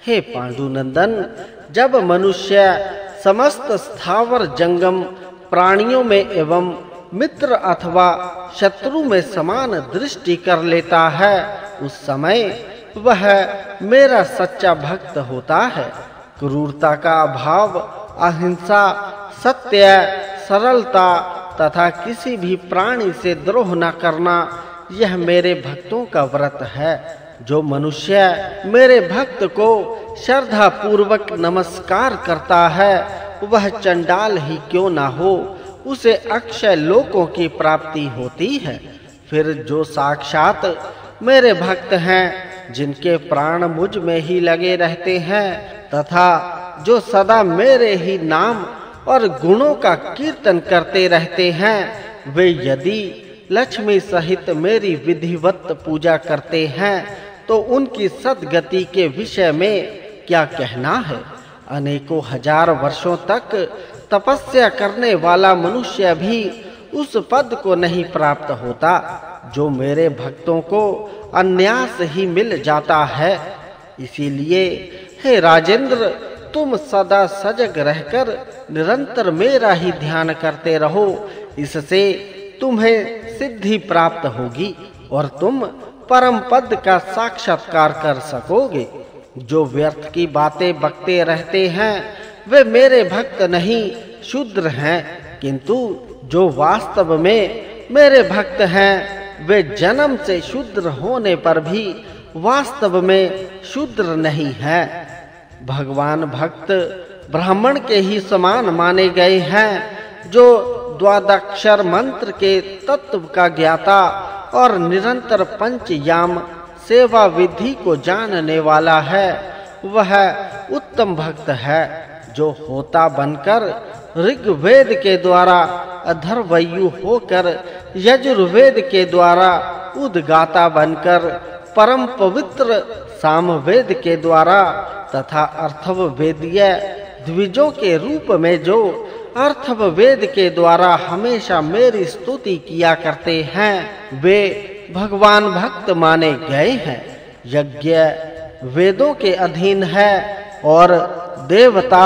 हे पांडुनंदन, जब मनुष्य समस्त स्थावर जंगम प्राणियों में एवं मित्र अथवा शत्रु में समान दृष्टि कर लेता है, उस समय वह मेरा सच्चा भक्त होता है। क्रूरता का अभाव, अहिंसा, सत्य, सरलता तथा किसी भी प्राणी से द्रोह न करना, यह मेरे भक्तों का व्रत है। जो मनुष्य मेरे भक्त को श्रद्धा पूर्वक नमस्कार करता है, वह चंडाल ही क्यों ना हो, उसे अक्षय लोकों की प्राप्ति होती है। फिर जो साक्षात मेरे भक्त हैं, जिनके प्राण मुझ में ही लगे रहते हैं तथा जो सदा मेरे ही नाम और गुणों का कीर्तन करते रहते हैं, वे यदि लक्ष्मी सहित मेरी विधिवत पूजा करते हैं तो उनकी सद्गति के विषय में क्या कहना है। अनेकों हजार वर्षों तक तपस्या करने वाला मनुष्य भी उस पद को नहीं प्राप्त होता जो मेरे भक्तों को अन्यास ही मिल जाता है। इसीलिए हे राजेंद्र, तुम सदा सजग रहकर निरंतर मेरा ही ध्यान करते रहो। इससे तुम्हें सिद्धि प्राप्त होगी और तुम परम पद का साक्षात्कार कर सकोगे। जो व्यर्थ की बातें बकते रहते हैं, वे मेरे भक्त नहीं शूद्र हैं, किंतु जो वास्तव में मेरे भक्त हैं, वे जन्म से शूद्र होने पर भी वास्तव में शूद्र नहीं हैं। भगवान भक्त ब्राह्मण के ही समान माने गए हैं। जो द्वादक्षर मंत्र के तत्व का ज्ञाता और निरंतर पंचयाम सेवा विधि को जानने वाला है, वह उत्तम भक्त है। जो होता बनकर ऋग्वेद के द्वारा अधर्वयु होकर यजुर्वेद के द्वारा उद्गाता बनकर परम पवित्र सामवेद के द्वारा तथा अर्थववेदीय द्विजों के रूप में जो अर्थववेद के द्वारा हमेशा मेरी स्तुति किया करते हैं, वे भगवान भक्त माने गए हैं। यज्ञ वेदों के अधीन है और देवता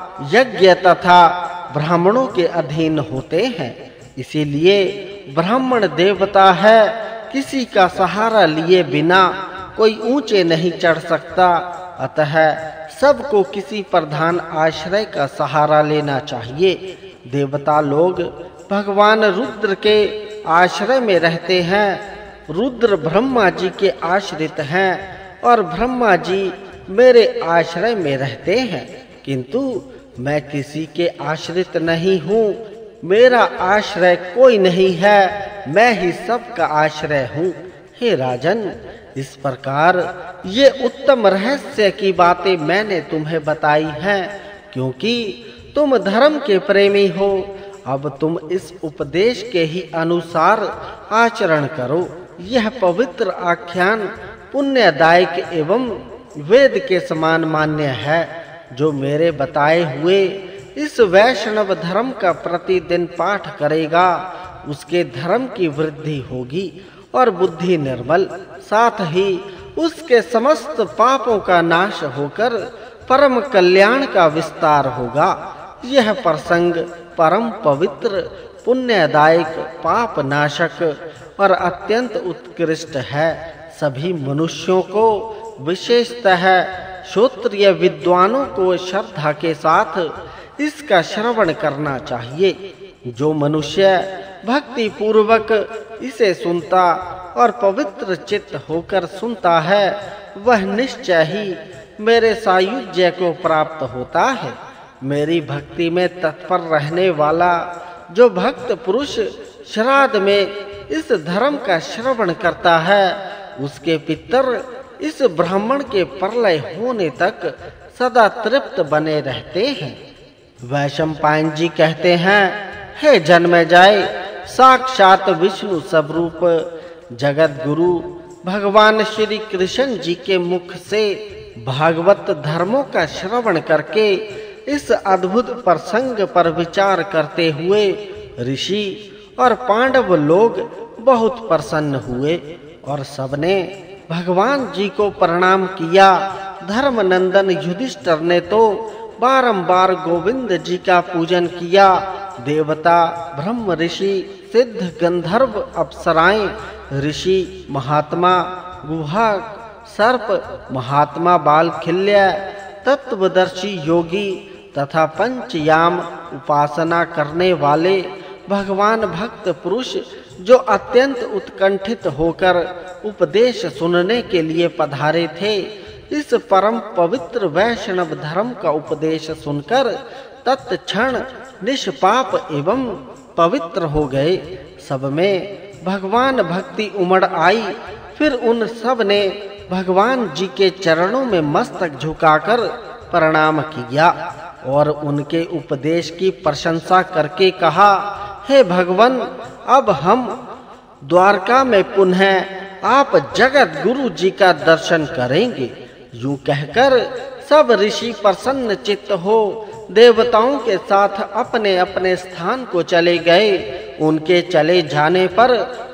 यज्ञ तथा ब्राह्मणों के अधीन होते हैं। इसीलिए ब्राह्मण देवता है। किसी का सहारा लिए बिना कोई ऊंचे नहीं चढ़ सकता। अतः सबको किसी प्रधान आश्रय का सहारा लेना चाहिए। देवता लोग भगवान रुद्र के आश्रय में रहते हैं। रुद्र ब्रह्मा जी के आश्रित हैं और ब्रह्मा जी मेरे आश्रय में रहते हैं, किंतु मैं किसी के आश्रित नहीं हूँ। मेरा आश्रय कोई नहीं है, मैं ही सबका आश्रय हूँ। हे राजन, इस प्रकार ये उत्तम रहस्य की बातें मैंने तुम्हें बताई हैं, क्योंकि तुम धर्म के प्रेमी हो। अब तुम इस उपदेश के ही अनुसार आचरण करो। यह पवित्र आख्यान पुण्यदायक एवं वेद के समान मान्य है। जो मेरे बताए हुए इस वैष्णव धर्म का प्रतिदिन पाठ करेगा, उसके धर्म की वृद्धि होगी और बुद्धि निर्मल, साथ ही उसके समस्त पापों का नाश होकर परम कल्याण का विस्तार होगा। यह प्रसंग परम पवित्र, पुण्यदायक, पाप नाशक और अत्यंत उत्कृष्ट है। सभी मनुष्यों को, विशेषतः श्रोत्रिय विद्वानों को श्रद्धा के साथ इसका श्रवण करना चाहिए। जो मनुष्य भक्ति पूर्वक इसे सुनता और पवित्र चित्त होकर सुनता है, वह निश्चय ही मेरे सायुज्य को प्राप्त होता है। मेरी भक्ति में तत्पर रहने वाला जो भक्त पुरुष श्राद्ध में इस धर्म का श्रवण करता है, उसके पितर इस ब्राह्मण के प्रलय होने तक सदा तृप्त बने रहते हैं। वैशंपायन जी कहते हैं, हे जन्मेजय, साक्षात विष्णु स्वरूप जगत गुरु भगवान श्री कृष्ण जी के मुख से भागवत धर्मों का श्रवण करके इस अद्भुत प्रसंग पर विचार करते हुए ऋषि और पांडव लोग बहुत प्रसन्न हुए और सबने भगवान जी को प्रणाम किया धर्मनंदन युधिष्ठिर ने तो बारंबार गोविंद जी का पूजन किया। देवता, ब्रह्म ऋषि, सिद्ध, गंधर्व, अप्सराएं, ऋषि, महात्मा, गुहा, सर्प, महात्मा बालखिल्य, तत्वदर्शी योगी तथा पंचयाम उपासना करने वाले भगवान भक्त पुरुष जो अत्यंत उत्कंठित होकर उपदेश सुनने के लिए पधारे थे, इस परम पवित्र वैष्णव धर्म का उपदेश सुनकर तत्क्षण निष्पाप एवं पवित्र हो गए। सब में भगवान भक्ति उमड़ आई। फिर उन सब ने भगवान जी के चरणों में मस्तक झुकाकर प्रणाम किया और उनके उपदेश की प्रशंसा करके कहा, हे भगवान, अब हम द्वारका में पुनः आप जगत गुरु जी का दर्शन करेंगे। यूं कहकर सब ऋषि प्रसन्न चित्त हो देवताओं के साथ अपने अपने स्थान को चले गए। उनके चले जाने पर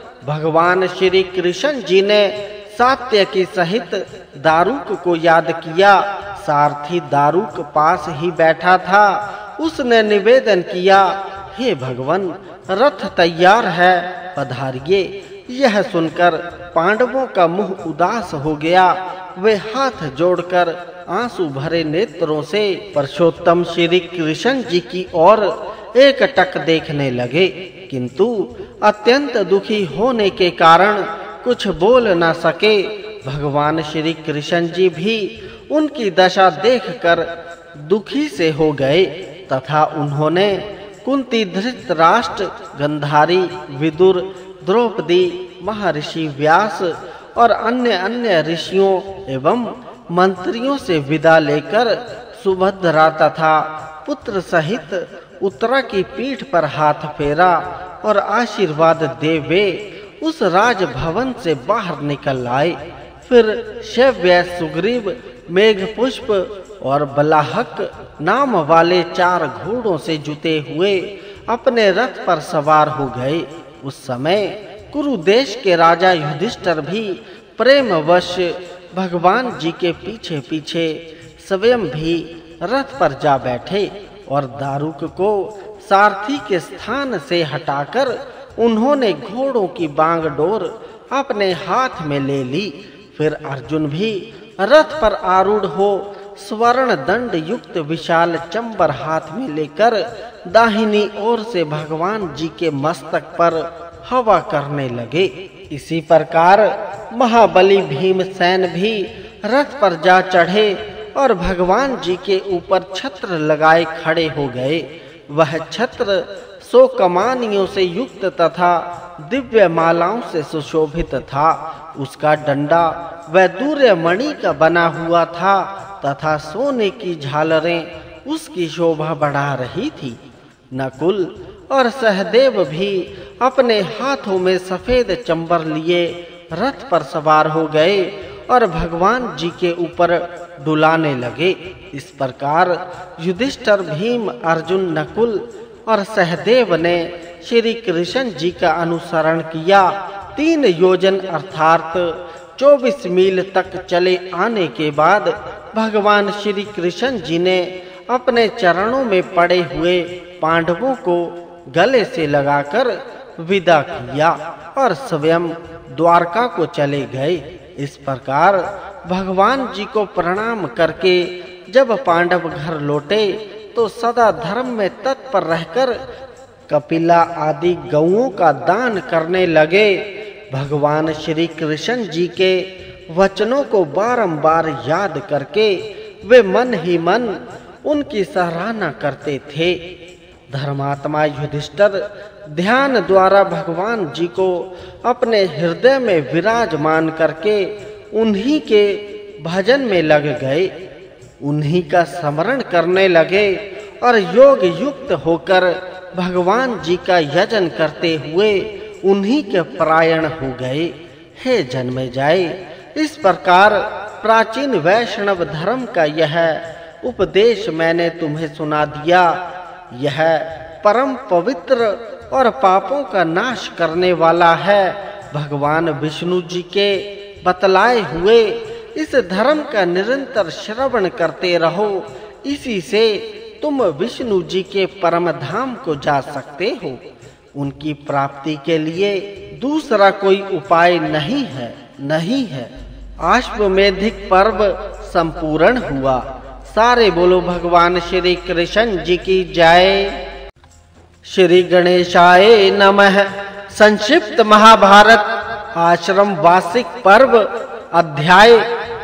भगवान श्री कृष्ण जी ने सात्यकी सहित दारुक को याद किया। सारथी दारुक पास ही बैठा था। उसने निवेदन किया, हे भगवान, रथ तैयार है, पधारिए। यह सुनकर पांडवों का मुंह उदास हो गया। वे हाथ जोड़कर आंसू भरे नेत्रों से पुरुषोत्तम श्री कृष्ण जी की ओर एकटक देखने लगे, किंतु अत्यंत दुखी होने के कारण कुछ बोल न सके। भगवान श्री कृष्ण जी भी उनकी दशा देखकर दुखी से हो गए तथा उन्होंने कुंती, धृतराष्ट्र, गंधारी, विदुर, द्रौपदी, महर्षि व्यास और अन्य ऋषियों एवं मंत्रियों से विदा लेकर सुभद्रा तथा पुत्र सहित उत्तरा की पीठ पर हाथ फेरा और आशीर्वाद दे वे उस राजभवन से बाहर निकल आए। फिर शैव्य, सुग्रीव, मेघपुष्प और बलाहक नाम वाले 4 घोड़ों से जुते हुए अपने रथ पर सवार हो गए। उस समय कुरुदेश के राजा युधिष्ठिर भी प्रेमवश भगवान जी के पीछे पीछे स्वयं भी रथ पर जा बैठे और दारुक को सारथी के स्थान से हटाकर उन्होंने घोड़ों की बांगडोर अपने हाथ में ले ली। फिर अर्जुन भी रथ पर आरूढ़ हो स्वर्ण दंड युक्त विशाल चंबर हाथ में लेकर दाहिनी ओर से भगवान जी के मस्तक पर हवा करने लगे। इसी प्रकार महाबली भीमसेन भी रथ पर जा चढ़े और भगवान जी के ऊपर छत्र लगाए खड़े हो गए। वह छत्र 100 कमानियों से युक्त तथा दिव्य मालाओं से सुशोभित था। उसका डंडा वैदूर्य मणि का बना हुआ था तथा सोने की झालरें उसकी शोभा बढ़ा रही थी। नकुल और सहदेव भी अपने हाथों में सफेद चंबर लिए रथ पर सवार हो गए और भगवान जी के ऊपर डुलाने लगे। इस प्रकार युधिष्ठिर, भीम, अर्जुन, नकुल और सहदेव ने श्री कृष्ण जी का अनुसरण किया। 3 योजन अर्थात 24 मील तक चले आने के बाद भगवान श्री कृष्ण जी ने अपने चरणों में पड़े हुए पांडवों को गले से लगाकर विदा किया और स्वयं द्वारका को चले गए। इस प्रकार भगवान जी को प्रणाम करके जब पांडव घर लौटे तो सदा धर्म में तत्पर रहकर कपिला आदि गौओं का दान करने लगे। भगवान श्री कृष्ण जी के वचनों को बारंबार याद करके वे मन ही मन उनकी सराहना करते थे। धर्मात्मा युधिष्ठिर ध्यान द्वारा भगवान जी को अपने हृदय में विराजमान करके उन्हीं के भजन में लग गए, उन्हीं का स्मरण करने लगे और योग युक्त होकर भगवान जी का यजन करते हुए उन्हीं के परायण हो गए। हे जन्मेजय, इस प्रकार प्राचीन वैष्णव धर्म का यह उपदेश मैंने तुम्हें सुना दिया। यह परम पवित्र और पापों का नाश करने वाला है। भगवान विष्णु जी के बतलाए हुए इस धर्म का निरंतर श्रवण करते रहो। इसी से तुम विष्णु जी के परम धाम को जा सकते हो। उनकी प्राप्ति के लिए दूसरा कोई उपाय नहीं है। अश्वमेधिक पर्व संपूर्ण हुआ। सारे बोलो भगवान श्री कृष्ण जी की जय। श्री गणेशाय नमः। संक्षिप्त महाभारत आश्रम वार्षिक पर्व अध्याय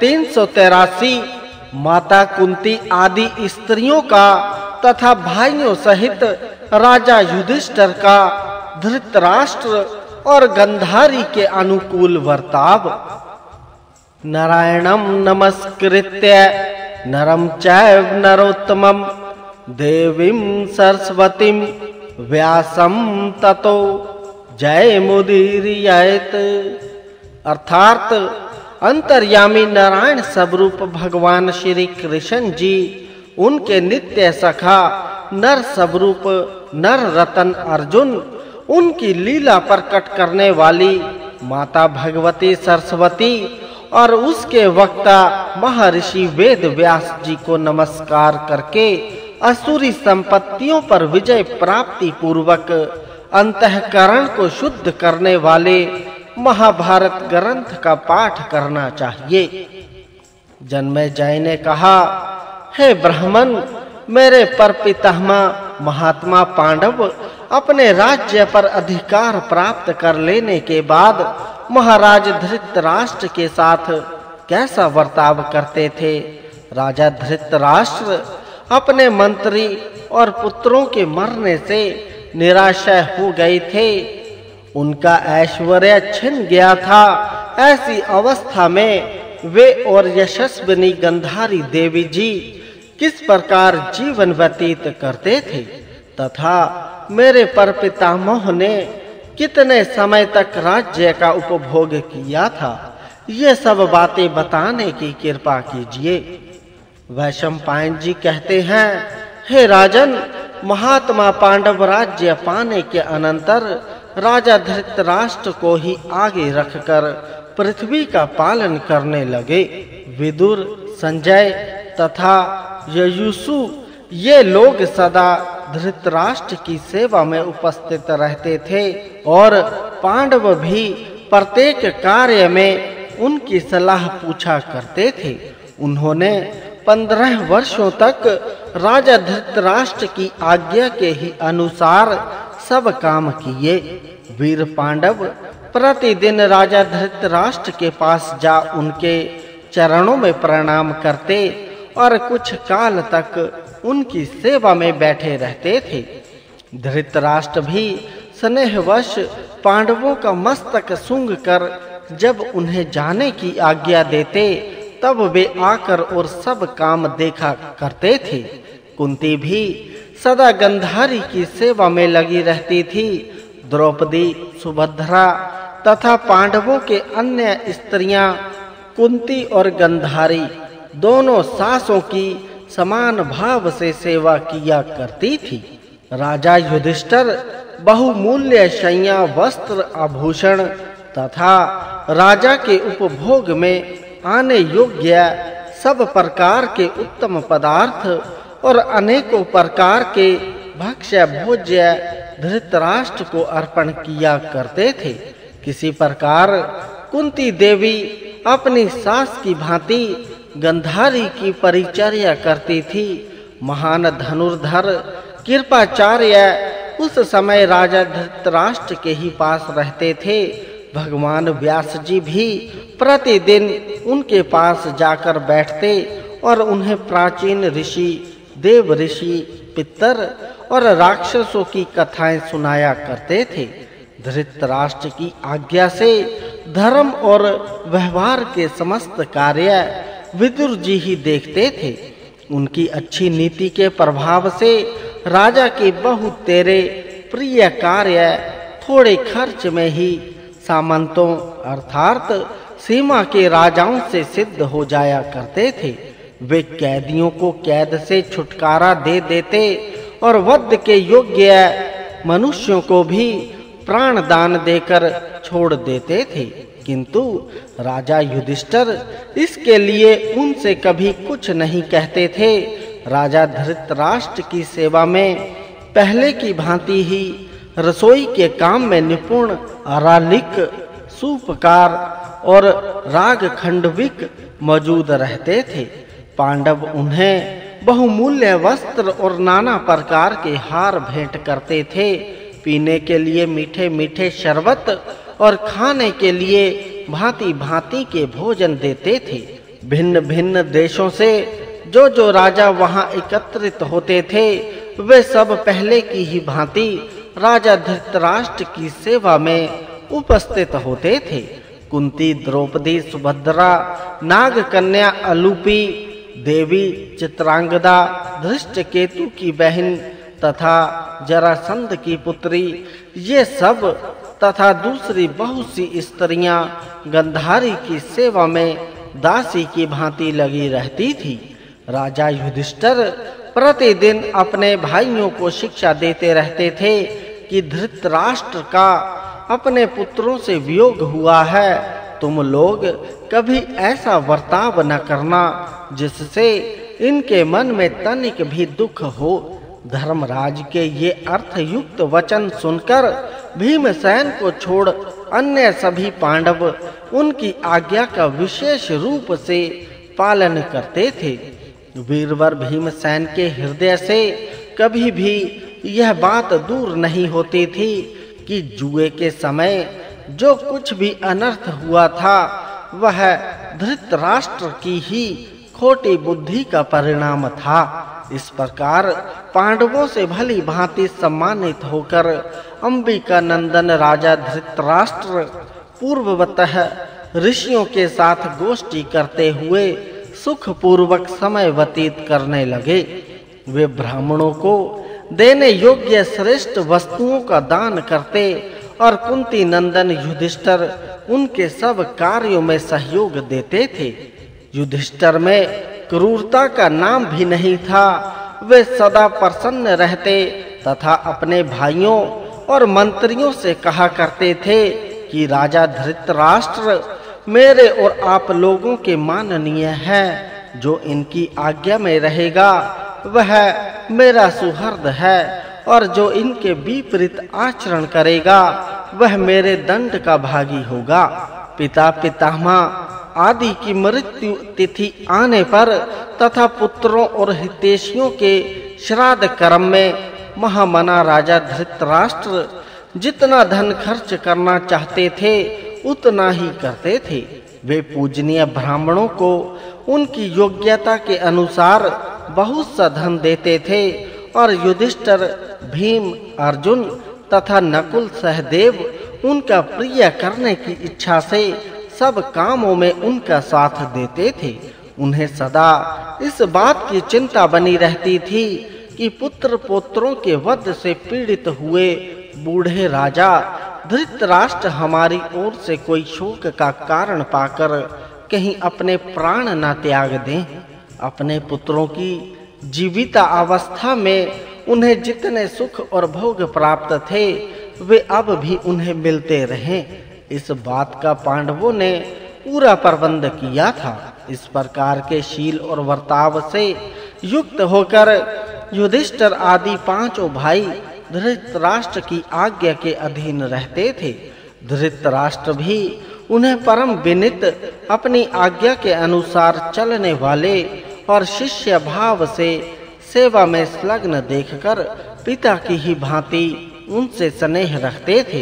383। माता कुंती आदि स्त्रियों का तथा भाइयों सहित राजा युधिष्ठिर का धृतराष्ट्र और गंधारी के अनुकूल वर्ताव। नारायणं नमस्कृत्य नरं चैव नरोत्तमं देवीं सरस्वतीं व्यासं ततो जयमुदीरयेत्। अर्थात अंतर्यामी नारायण स्वरूप भगवान श्री कृष्ण जी, उनके नित्य सखा नर स्वरूप नर रतन अर्जुन, उनकी लीला प्रकट करने वाली माता भगवती सरस्वती और उसके वक्ता महर्षि वेद व्यास जी को नमस्कार करके असुरी संपत्तियों पर विजय प्राप्ति पूर्वक अंतःकरण को शुद्ध करने वाले महाभारत ग्रंथ का पाठ करना चाहिए। जन्मेजय ने कहा, हे ब्राह्मण, मेरे परपितामह महात्मा पांडव अपने राज्य पर अधिकार प्राप्त कर लेने के बाद महाराज धृतराष्ट्र के साथ कैसा वर्ताव करते थे। राजा धृतराष्ट्र अपने मंत्री और पुत्रों के मरने से निराशय हो गए थे। उनका ऐश्वर्य छिन गया था। ऐसी अवस्था में वे और यशस्विनी गंधारी देवी जी किस प्रकार जीवन व्यतीत करते थे तथा मेरे परपितामह ने कितने समय तक राज्य का उपभोग किया था, ये सब बातें बताने की कृपा कीजिए। वैशंपायन जी कहते हैं, हे राजन, महात्मा पांडव राज्य पाने के अनंतर राजा धृतराष्ट्र को ही आगे रखकर पृथ्वी का पालन करने लगे। विदुर, संजय तथा ययुषु ये लोग सदा धृतराष्ट्र की सेवा में उपस्थित रहते थे और पांडव भी प्रत्येक कार्य में उनकी सलाह पूछा करते थे। उन्होंने 15 वर्षों तक राजा धृतराष्ट्र की आज्ञा के ही अनुसार सब काम किए। वीर पांडव प्रतिदिन राजा धृतराष्ट्र के पास जा उनके चरणों में प्रणाम करते और कुछ काल तक उनकी सेवा में बैठे रहते थे। धृतराष्ट्र भी स्नेहवश पांडवों का मस्तक सूंघ कर जब उन्हें जाने की आज्ञा देते तब वे आकर और सब काम देखा करते थे। कुंती भी सदा गंधारी की सेवा में लगी रहती थी। द्रौपदी, सुभद्रा तथा पांडवों के अन्य स्त्रियां कुंती और गंधारी दोनों सासों की समान भाव से सेवा किया करती थी। राजा युधिष्ठिर बहुमूल्य शैया, वस्त्र, आभूषण तथा राजा के उपभोग में आने योग्य सब प्रकार के उत्तम पदार्थ और अनेकों प्रकार के भक्ष्य भोज्य धृतराष्ट्र को अर्पण किया करते थे। किसी प्रकार कुंती देवी अपनी सास की भांति गंधारी की परिचर्या करती थी। महान धनुर्धर कृपाचार्य उस समय राजा धृतराष्ट्र के ही पास रहते थे। भगवान व्यास जी भी प्रतिदिन उनके पास जाकर बैठते और उन्हें प्राचीन ऋषि, देव ऋषि, पितर और राक्षसों की कथाएं सुनाया करते थे। धृतराष्ट्र की आज्ञा से धर्म और व्यवहार के समस्त कार्य विदुर जी ही देखते थे। उनकी अच्छी नीति के प्रभाव से राजा के बहुत तेरे प्रिय कार्य थोड़े खर्च में ही सामंतों अर्थात सीमा के राजाओं से सिद्ध हो जाया करते थे। वे कैदियों को कैद से छुटकारा दे देते और वध के योग्य मनुष्यों को भी प्राण दान देकर छोड़ देते थे। किंतु राजा युधिष्ठिर इसके लिए उनसे कभी कुछ नहीं कहते थे। राजा धृतराष्ट्र की सेवा में पहले की भांति ही रसोई के काम में निपुण अरालिक, सूपकार और राग खंडविक मौजूद रहते थे। पांडव उन्हें बहुमूल्य वस्त्र और नाना प्रकार के हार भेंट करते थे। पीने के लिए मीठे मीठे शरबत और खाने के लिए भांति भांति के भोजन देते थे। भिन्न भिन्न देशों से जो राजा वहां एकत्रित होते थे वे सब पहले की ही भांति राजा धृतराष्ट्र की सेवा में उपस्थित होते थे। कुंती, द्रौपदी, सुभद्रा, नागकन्या अलूपी, देवी चित्रांगदा, धृष्टकेतु की बहन तथा जरासंध की पुत्री, ये सब तथा दूसरी बहुत सी स्त्रियां गंधारी की सेवा में दासी की भांति लगी रहती थी। राजा युधिष्ठिर प्रतिदिन अपने भाइयों को शिक्षा देते रहते थे कि धृतराष्ट्र का अपने पुत्रों से वियोग हुआ है। तुम लोग कभी ऐसा बर्ताव न करना जिससे इनके मन में तनिक भी दुख हो। धर्मराज के ये अर्थयुक्त वचन सुनकर भीमसेन को छोड़ अन्य सभी पांडव उनकी आज्ञा का विशेष रूप से पालन करते थे। वीरवर भीमसेन के हृदय से कभी भी यह बात दूर नहीं होती थी कि जुए के समय जो कुछ भी अनर्थ हुआ था वह धृतराष्ट्र की ही खोटी बुद्धि का परिणाम था। इस प्रकार पांडवों से भली भांति सम्मानित होकर अंबिका नंदन राजा धृतराष्ट्र पूर्ववतः ऋषियों के साथ गोष्ठी करते हुए सुख पूर्वक समय व्यतीत करने लगे। वे ब्राह्मणों को देने योग्य श्रेष्ठ वस्तुओं का दान करते और कुंती नंदन युधिष्ठिर उनके सब कार्यों में सहयोग देते थे। युधिष्ठिर में क्रूरता का नाम भी नहीं था। वे सदा प्रसन्न रहते तथा अपने भाइयों और मंत्रियों से कहा करते थे कि राजा धृतराष्ट्र मेरे और आप लोगों के माननीय है। जो इनकी आज्ञा में रहेगा वह मेरा सुहृद है और जो इनके विपरीत आचरण करेगा वह मेरे दंड का भागी होगा। पिता पितामह आदि की मृत्यु तिथि आने पर तथा पुत्रों और हितैषियों के श्राद्ध कर्म में महामना राजा धृतराष्ट्र जितना धन खर्च करना चाहते थे उतना ही करते थे। वे पूजनीय ब्राह्मणों को उनकी योग्यता के अनुसार बहुत सा धन देते थे और युधिष्ठिर, भीम, अर्जुन तथा नकुल सहदेव उनका प्रिय करने की इच्छा से सब कामों में उनका साथ देते थे। उन्हें सदा इस बात की चिंता बनी रहती थी कि पुत्र पौत्रों के वध से पीड़ित हुए बूढ़े राजा धृतराष्ट्र हमारी ओर से कोई शोक का कारण पाकर कहीं अपने प्राण न त्याग दें। अपने पुत्रों की जीविता अवस्था में उन्हें जितने सुख और भोग प्राप्त थे वे अब भी उन्हें मिलते रहें। इस बात का पांडवों ने पूरा प्रबंध किया था। इस प्रकार के शील और वर्ताव से युक्त होकर युधिष्ठिर आदि पांचों भाई धृतराष्ट्र की आज्ञा के अधीन रहते थे। धृतराष्ट्र भी उन्हें परम विनीत, अपनी आज्ञा के अनुसार चलने वाले और शिष्य भाव से सेवा में संलग्न देखकर पिता की ही भांति उनसे स्नेह रखते थे।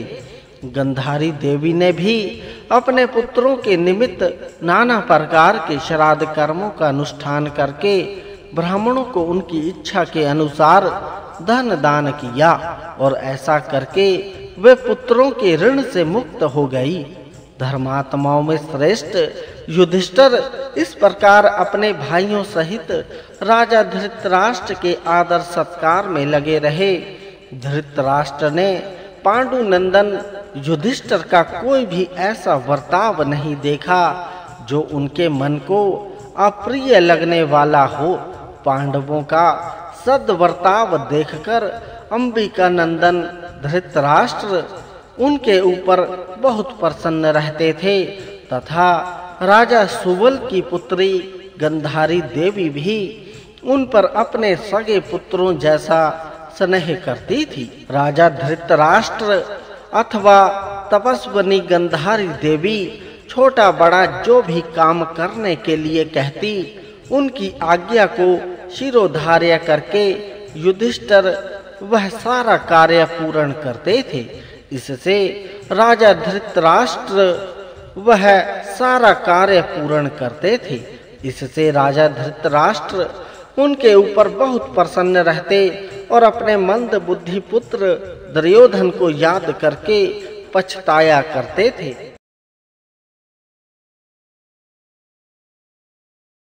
गंधारी देवी ने भी अपने पुत्रों के निमित्त नाना प्रकार के श्राद्ध कर्मों का अनुष्ठान करके ब्राह्मणों को उनकी इच्छा के अनुसार धन दान किया और ऐसा करके वे पुत्रों के ऋण से मुक्त हो गई। धर्मात्माओं में श्रेष्ठ युधिष्ठिर इस प्रकार अपने भाइयों सहित राजा धृतराष्ट्र के आदर सत्कार में लगे रहे। धृतराष्ट्र ने पांडु नंदन युधिष्ठिर का कोई भी ऐसा वर्ताव नहीं देखा जो उनके मन को अप्रिय लगने वाला हो। पांडवों का सद्वर्ताव देखकर अंबिका नंदन धृतराष्ट्र उनके ऊपर बहुत प्रसन्न रहते थे तथा राजा सुबल की पुत्री गंधारी देवी भी उन पर अपने सगे पुत्रों जैसा स्नेह करती थी। राजा धृतराष्ट्र अथवा तपस्विनी गंधारी देवी छोटा बड़ा जो भी काम करने के लिए कहती उनकी आज्ञा को शिरोधार्य करके युधिष्ठिर वह सारा कार्य पूर्ण करते थे। इससे राजा धृतराष्ट्र वह सारा कार्य पूर्ण करते थे। इससे राजा धृतराष्ट्र उनके ऊपर बहुत प्रसन्न रहते और अपने मंद बुद्धि पुत्र दुर्योधन को याद करके पछताया करते थे।